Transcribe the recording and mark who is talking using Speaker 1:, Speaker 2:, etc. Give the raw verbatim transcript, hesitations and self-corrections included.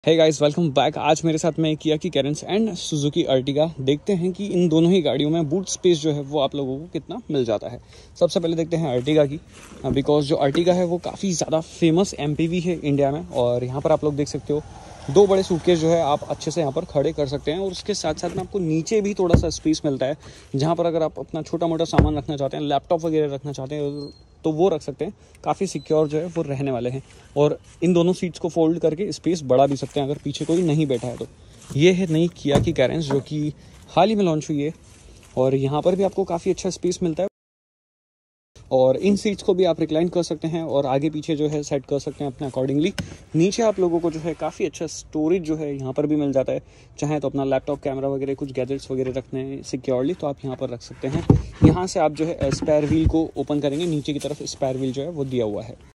Speaker 1: Hey guys, welcome back. आज मेरे साथ में किया की कैरेंस एंड सुजुकी अर्टिगा। देखते हैं कि इन दोनों ही गाड़ियों में बूट स्पेस जो है वो आप लोगों को कितना मिल जाता है। सबसे पहले देखते हैं अर्टिगा की, बिकॉज जो अर्टिगा है वो काफ़ी ज़्यादा फेमस एमपीवी है इंडिया में। और यहाँ पर आप लोग देख सकते हो दो बड़े सूटकेस जो है आप अच्छे से यहाँ पर खड़े कर सकते हैं। और उसके साथ साथ में आपको नीचे भी थोड़ा सा स्पेस मिलता है, जहाँ पर अगर आप अपना छोटा मोटा सामान रखना चाहते हैं, लैपटॉप वगैरह रखना चाहते हैं तो वो रख सकते हैं। काफ़ी सिक्योर जो है वो रहने वाले हैं। और इन दोनों सीट्स को फोल्ड करके स्पेस बढ़ा भी सकते हैं अगर पीछे कोई नहीं बैठा है तो। ये है नई किया की कैरेंस जो कि हाल ही में लॉन्च हुई है। और यहाँ पर भी आपको काफ़ी अच्छा स्पेस मिलता है। और इन सीट्स को भी आप रिक्लाइन कर सकते हैं और आगे पीछे जो है सेट कर सकते हैं अपने अकॉर्डिंगली। नीचे आप लोगों को जो है काफ़ी अच्छा स्टोरेज जो है यहाँ पर भी मिल जाता है। चाहे तो अपना लैपटॉप, कैमरा वगैरह, कुछ गैजेट्स वगैरह रखने हैं सिक्योरली तो आप यहाँ पर रख सकते हैं। यहाँ से आप जो है स्पेयर व्हील को ओपन करेंगे, नीचे की तरफ स्पेयर व्हील जो है वो दिया हुआ है।